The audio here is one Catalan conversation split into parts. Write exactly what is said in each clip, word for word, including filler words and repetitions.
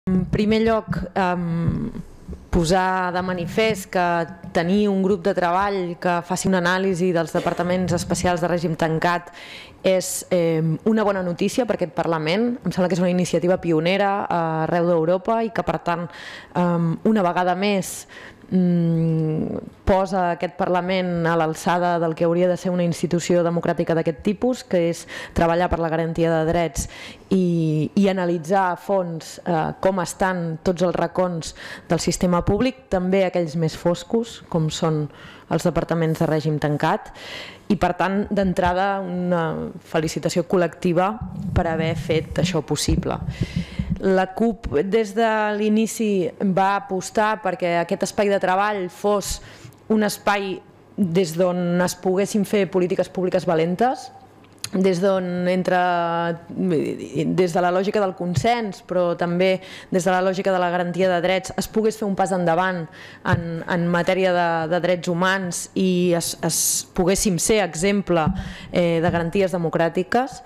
En primer lloc, posar de manifest que tenir un grup de treball que faci una anàlisi dels departaments especials de règim tancat és una bona notícia per aquest Parlament. Em sembla que és una iniciativa pionera arreu d'Europa i que, per tant, una vegada més posa aquest Parlament a l'alçada del que hauria de ser una institució democràtica d'aquest tipus, que és treballar per la garantia de drets i, i analitzar a fons eh, com estan tots els racons del sistema públic, també aquells més foscos, com són els departaments de règim tancat. I, per tant, d'entrada, una felicitació col·lectiva per haver fet això possible. La CUP des de l'inici va apostar perquè aquest espai de treball fos un espai des d'on es poguessin fer polítiques públiques valentes, des d'on entra des de la lògica del consens, però també des de la lògica de la garantia de drets es pogués fer un pas endavant en, en matèria de, de drets humans i es, es poguéssim ser exemple eh, de garanties democràtiques.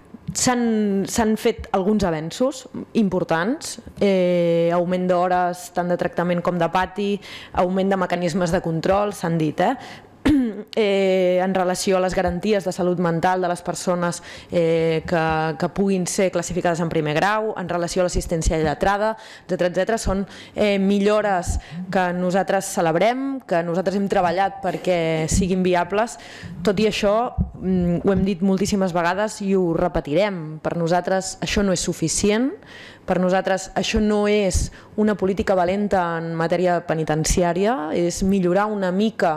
S'han fet alguns avenços importants, eh, augment d'hores tant de tractament com de pati, augment de mecanismes de control, s'han dit, eh? Eh, en relació a les garanties de salut mental de les persones eh, que, que puguin ser classificades en primer grau, en relació a l'assistència lletrada, etcètera, etcètera. Són eh, millores que nosaltres celebrem, que nosaltres hem treballat perquè siguin viables. Tot i això, ho hem dit moltíssimes vegades i ho repetirem, per nosaltres això no és suficient, per nosaltres això no és una política valenta en matèria penitenciària, és millorar una mica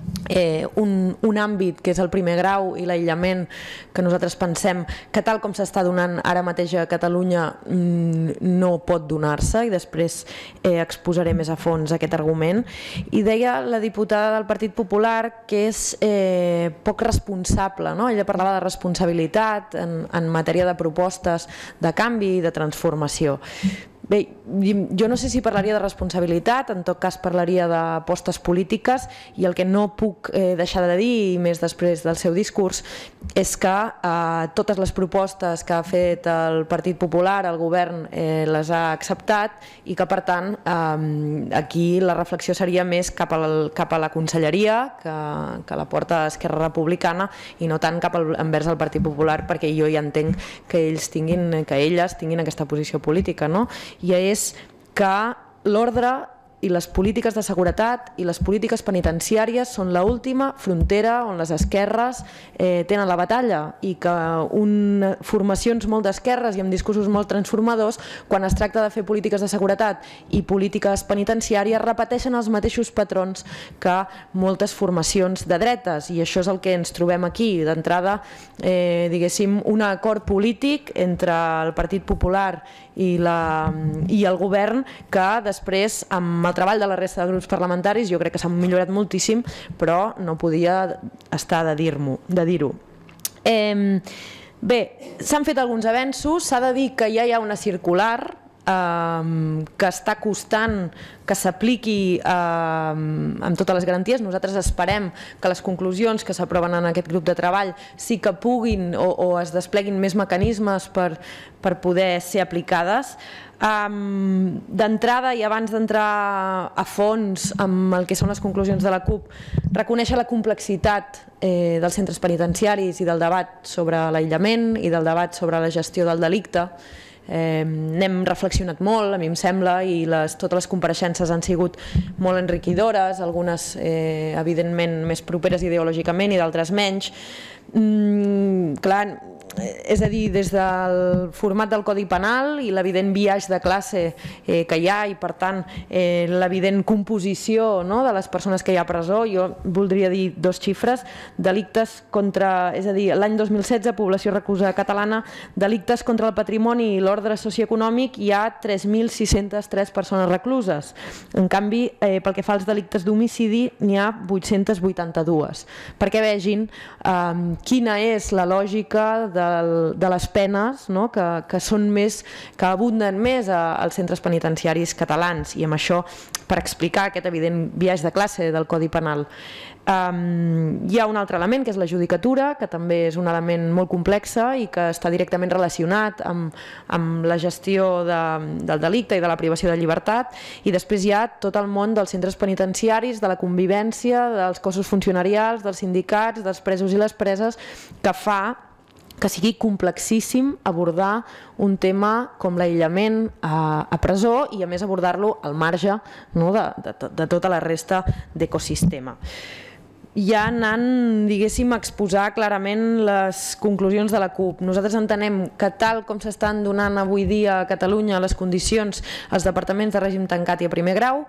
Eh, un, un àmbit que és el primer grau i l'aïllament, que nosaltres pensem que tal com s'està donant ara mateix a Catalunya mm, no pot donar-se, i després eh, exposaré més a fons aquest argument. I deia la diputada del Partit Popular que és eh, poc responsable, no? Ella parlava de responsabilitat en, en matèria de propostes de canvi i de transformació. Bé, jo no sé si parlaria de responsabilitat, en tot cas parlaria d'apostes polítiques, i el que no puc eh, deixar de dir, i més després del seu discurs, és que eh, totes les propostes que ha fet el Partit Popular, el govern eh, les ha acceptat, i que, per tant, eh, aquí la reflexió seria més cap, al, cap a la conselleria, que, que la porta Esquerra Republicana, i no tant cap al, envers el Partit Popular, perquè jo ja entenc que ells tinguin, que elles tinguin aquesta posició política, no? I és que l'ordre i les polítiques de seguretat i les polítiques penitenciàries són l'última frontera on les esquerres eh, tenen la batalla, i que un, formacions molt d'esquerres i amb discursos molt transformadors, quan es tracta de fer polítiques de seguretat i polítiques penitenciàries, repeteixen els mateixos patrons que moltes formacions de dretes, i això és el que ens trobem aquí. D'entrada, eh, diguéssim, un acord polític entre el Partit Popular i, la, i el govern, que després, amb el treball de la resta de grups parlamentaris, jo crec que s'ha millorat moltíssim, però no podia estar de dir-ho. De dir-ho. Eh, bé, s'han fet alguns avenços, s'ha de dir que ja hi ha una circular eh, que està costant que s'apliqui eh, amb totes les garanties. Nosaltres esperem que les conclusions que s'aproven en aquest grup de treball sí que puguin o, o es despleguin més mecanismes per, per poder ser aplicades. Um, d'entrada, i abans d'entrar a fons amb el que són les conclusions de la CUP, reconèixer la complexitat eh, dels centres penitenciaris i del debat sobre l'aïllament i del debat sobre la gestió del delicte. Eh, n'hem reflexionat molt, a mi em sembla, i les, totes les compareixences han sigut molt enriquidores, algunes eh, evidentment més properes ideològicament i d'altres menys. Mm, clar, és a dir, des del format del Codi Penal i l'evident biaix de classe eh, que hi ha, i per tant eh, l'evident composició, no, de les persones que hi ha a presó, jo voldria dir dos xifres: delictes contra, és a dir, l'any dos mil setze, població reclusa catalana, delictes contra el patrimoni i l'ordre socioeconòmic, hi ha tres mil sis-centes tres persones recluses. En canvi, eh, pel que fa als delictes d'homicidi, n'hi ha vuit-centes vuitanta-dues, perquè vegin eh, quina és la lògica de de, de les penes, no? que, que són més, que abunden més a, als centres penitenciaris catalans, i amb això per explicar aquest evident biaix de classe del Codi Penal. Um, hi ha un altre element que és la judicatura, que també és un element molt complex i que està directament relacionat amb, amb la gestió de, del delicte i de la privació de llibertat, i després hi ha tot el món dels centres penitenciaris, de la convivència, dels cossos funcionarials, dels sindicats, dels presos i les preses, que fa que sigui complexíssim abordar un tema com l'aïllament a, a presó, i a més abordar-lo al marge, no, de, de, de tota la resta d'ecosistema. Ja anant, diguéssim, a exposar clarament les conclusions de la CUP. Nosaltres entenem que tal com s'estan donant avui dia a Catalunya les condicions als departaments de règim tancat i a primer grau,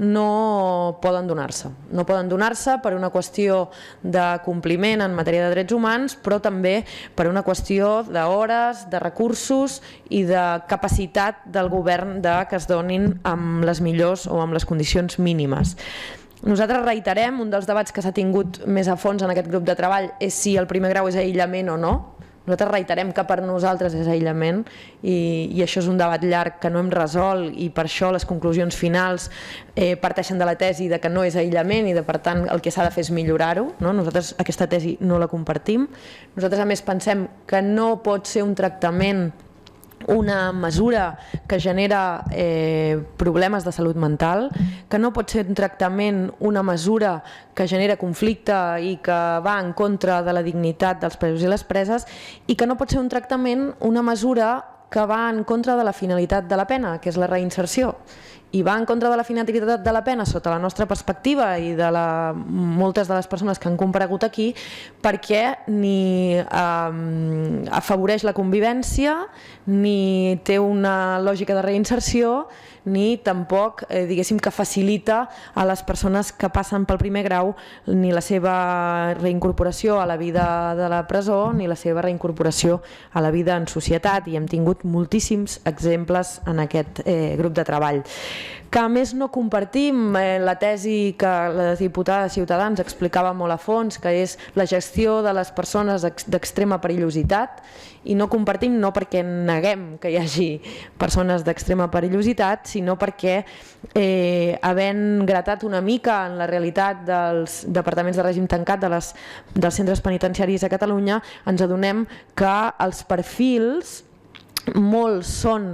no poden donar-se. No poden donar-se per una qüestió de compliment en matèria de drets humans, però també per una qüestió d'hores, de recursos i de capacitat del govern de que es donin amb les millors o amb les condicions mínimes. Nosaltres reiterem, un dels debats que s'ha tingut més a fons en aquest grup de treball és si el primer grau és aïllament o no. Nosaltres reiterem que per nosaltres és aïllament, i, i això és un debat llarg que no hem resolt, i per això les conclusions finals eh, parteixen de la tesi de que no és aïllament i de, per tant, el que s'ha de fer és millorar-ho, no? Nosaltres aquesta tesi no la compartim. Nosaltres a més pensem que no pot ser un tractament, una mesura que genera eh, problemes de salut mental, que no pot ser un tractament, una mesura que genera conflicte i que va en contra de la dignitat dels presos i les preses, i que no pot ser un tractament, una mesura que va en contra de la finalitat de la pena, que és la reinserció, i va en contra de la finalitat de la pena sota la nostra perspectiva i de la, moltes de les persones que han comparegut aquí, perquè ni eh, afavoreix la convivència, ni té una lògica de reinserció, ni tampoc, eh, diguéssim, que facilita a les persones que passen pel primer grau ni la seva reincorporació a la vida de la presó ni la seva reincorporació a la vida en societat, i hem tingut moltíssims exemples en aquest eh, grup de treball. Que a més no compartim eh, la tesi que la diputada de Ciutadans explicava molt a fons, que és la gestió de les persones d'extrema perillositat, i no compartim no perquè neguem que hi hagi persones d'extrema perillositat, sinó perquè eh, havent gratat una mica en la realitat dels departaments de règim tancat de les, dels centres penitenciaris a Catalunya, ens adonem que els perfils molts són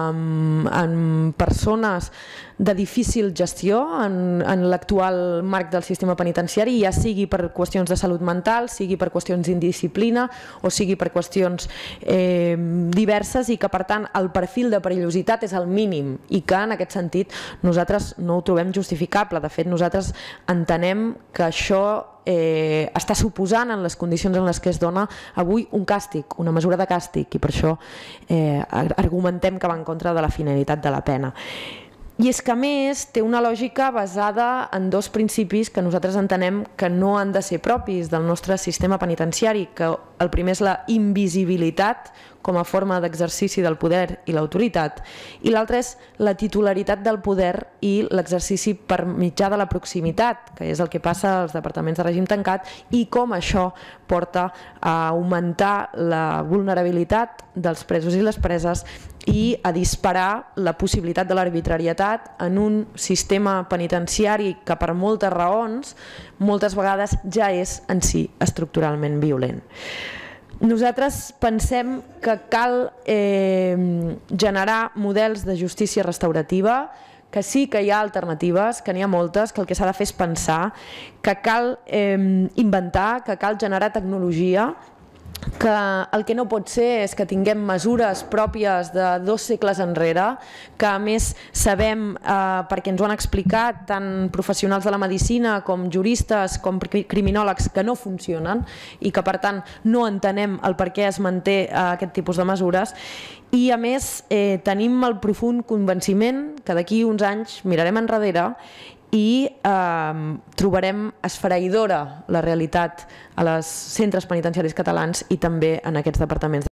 um, en persones de difícil gestió en, en l'actual marc del sistema penitenciari, ja sigui per qüestions de salut mental, sigui per qüestions d'indisciplina o sigui per qüestions eh, diverses, i que per tant el perfil de perillositat és el mínim, i que en aquest sentit nosaltres no ho trobem justificable. De fet, nosaltres entenem que això eh, està suposant en les condicions en les que es dona avui un càstig, una mesura de càstig, i per això eh, argumentem que va en contra de la finalitat de la pena. I és que a més té una lògica basada en dos principis que nosaltres entenem que no han de ser propis del nostre sistema penitenciari, que el primer és la invisibilitat com a forma d'exercici del poder i l'autoritat, i l'altre és la titularitat del poder i l'exercici per mitjà de la proximitat, que és el que passa als departaments de règim tancat, i com això porta a augmentar la vulnerabilitat dels presos i les preses i a disparar la possibilitat de l'arbitrarietat en un sistema penitenciari que per moltes raons moltes vegades ja és en si estructuralment violent. Nosaltres pensem que cal eh, generar models de justícia restaurativa, que sí que hi ha alternatives, que n'hi ha moltes, que el que s'ha de fer és pensar, que cal eh, inventar, que cal generar tecnologia, que el que no pot ser és que tinguem mesures pròpies de dos segles enrere, que a més sabem, eh, perquè ens ho han explicat tant professionals de la medicina com juristes com criminòlegs, que no funcionen i que per tant no entenem el per què es manté eh, aquest tipus de mesures. I a més eh, tenim el profund convenciment que d'aquí uns anys mirarem enrere i eh, trobarem esfereïdora la realitat a les centres penitenciaris catalans i també en aquests departaments.